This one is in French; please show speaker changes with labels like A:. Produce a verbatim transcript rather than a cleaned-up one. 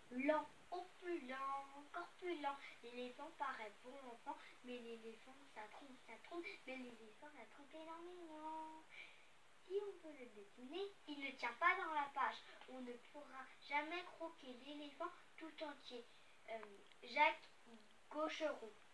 A: lent, opulent, corpulent. L'éléphant paraît bon enfant, mais l'éléphant ça trompe, ça trompe, mais l'éléphant ça trompe énormément. Si on veut le dessiner, il ne tient pas dans la page. On ne pourra jamais croquer l'éléphant tout entier. Euh, Jacques Gaucheron.